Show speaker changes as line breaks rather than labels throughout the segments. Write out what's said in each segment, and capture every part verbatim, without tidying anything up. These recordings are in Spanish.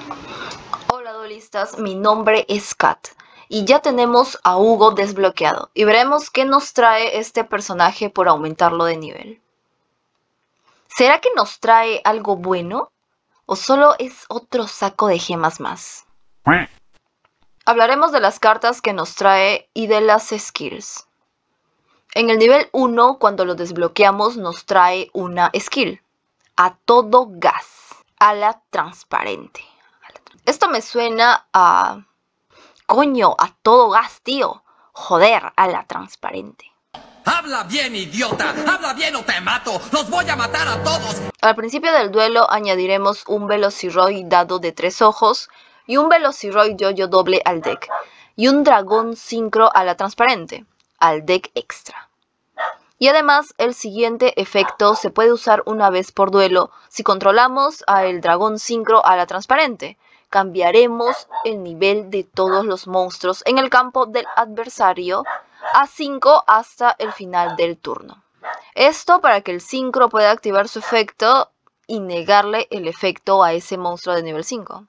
Hola duelistas, mi nombre es Kat y ya tenemos a Hugo desbloqueado y veremos qué nos trae este personaje por aumentarlo de nivel. ¿Será que nos trae algo bueno o solo es otro saco de gemas más? Hablaremos de las cartas que nos trae y de las skills. En el nivel uno, cuando lo desbloqueamos, nos trae una skill. A todo gas, ala transparente. Esto me suena a... Coño, a todo gas, tío. Joder, a la transparente.
¡Habla bien, idiota! ¡Habla bien o te mato! ¡Los voy a matar a todos!
Al principio del duelo añadiremos un Velociroid dado de tres ojos y un Velociroid yo-yo doble al deck. Y un dragón sincro a la transparente, al deck extra. Y además el siguiente efecto se puede usar una vez por duelo si controlamos al dragón sincro a la transparente. Cambiaremos el nivel de todos los monstruos en el campo del adversario a cinco hasta el final del turno. Esto para que el sincro pueda activar su efecto y negarle el efecto a ese monstruo de nivel cinco.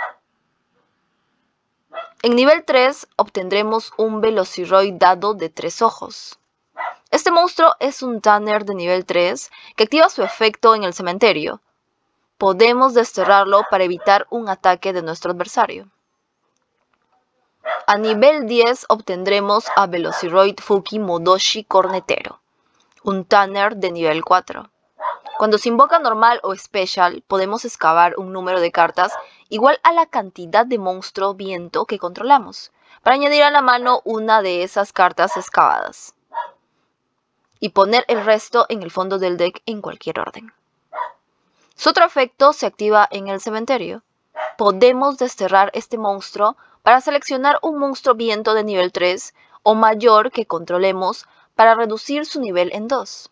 En nivel tres obtendremos un Velociroid dado de tres ojos. Este monstruo es un Tanner de nivel tres que activa su efecto en el cementerio. Podemos desterrarlo para evitar un ataque de nuestro adversario. A nivel diez obtendremos a Velociroid Fuki Modoshi Cornetero, un Tanner de nivel cuatro. Cuando se invoca normal o special, podemos excavar un número de cartas igual a la cantidad de monstruo viento que controlamos, para añadir a la mano una de esas cartas excavadas y poner el resto en el fondo del deck en cualquier orden. Su otro efecto se activa en el cementerio. Podemos desterrar este monstruo para seleccionar un monstruo viento de nivel tres o mayor que controlemos para reducir su nivel en dos.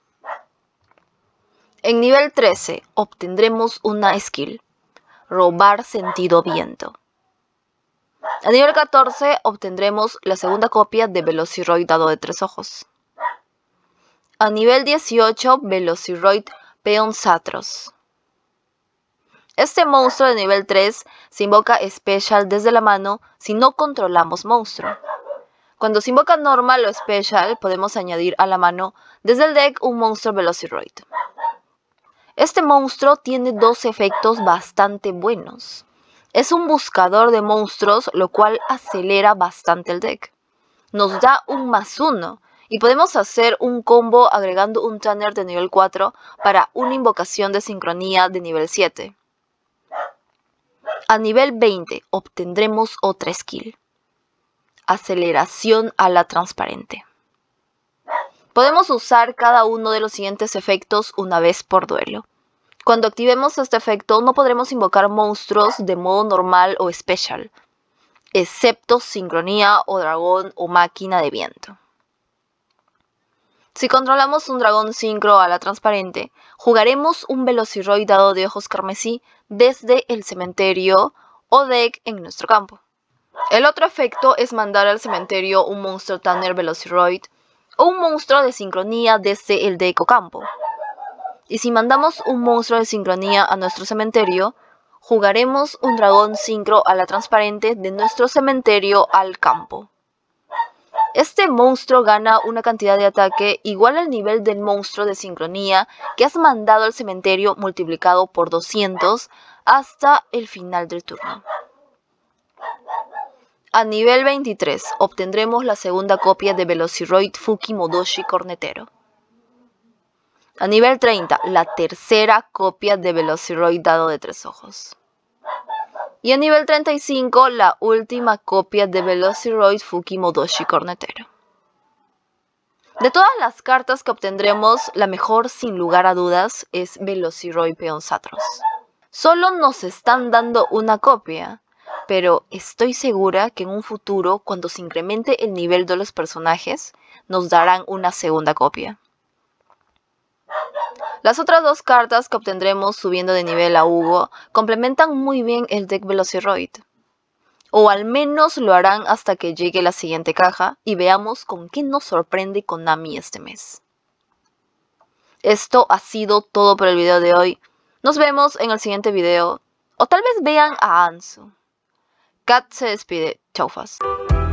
En nivel trece obtendremos una skill, robar sentido viento. A nivel catorce obtendremos la segunda copia de Velociroid dado de tres ojos. A nivel dieciocho, Velociroid Peonzatros. Este monstruo de nivel tres se invoca Special desde la mano si no controlamos monstruo. Cuando se invoca Normal o Special, podemos añadir a la mano desde el deck un monstruo Velociroid. Este monstruo tiene dos efectos bastante buenos. Es un buscador de monstruos, lo cual acelera bastante el deck. Nos da un más uno. Y podemos hacer un combo agregando un Tanner de nivel cuatro para una invocación de sincronía de nivel siete. A nivel veinte obtendremos otra skill, aceleración a la transparente. Podemos usar cada uno de los siguientes efectos una vez por duelo. Cuando activemos este efecto no podremos invocar monstruos de modo normal o special, excepto sincronía o dragón o máquina de viento. Si controlamos un dragón sincro a la transparente, jugaremos un Velociroid dado de ojos carmesí desde el cementerio o deck en nuestro campo. El otro efecto es mandar al cementerio un monstruo Tanner Velociroid o un monstruo de sincronía desde el deck o campo. Y si mandamos un monstruo de sincronía a nuestro cementerio, jugaremos un dragón sincro a la transparente de nuestro cementerio al campo. Este monstruo gana una cantidad de ataque igual al nivel del monstruo de sincronía que has mandado al cementerio multiplicado por doscientos hasta el final del turno. A nivel veintitrés obtendremos la segunda copia de Velociroid Fuki Modoshi Cornetero. A nivel treinta, la tercera copia de Velociroid dado de tres ojos. Y a nivel treinta y cinco, la última copia de Velociroid Fuki Modoshi Cornetero. De todas las cartas que obtendremos, la mejor sin lugar a dudas es Velociroid Peonzatros. Solo nos están dando una copia, pero estoy segura que en un futuro, cuando se incremente el nivel de los personajes, nos darán una segunda copia. Las otras dos cartas que obtendremos subiendo de nivel a Hugo complementan muy bien el deck Velociroid. O al menos lo harán hasta que llegue la siguiente caja y veamos con qué nos sorprende Konami este mes. Esto ha sido todo por el video de hoy. Nos vemos en el siguiente video. O tal vez vean a Ansu. Kat se despide. Chau, Faz.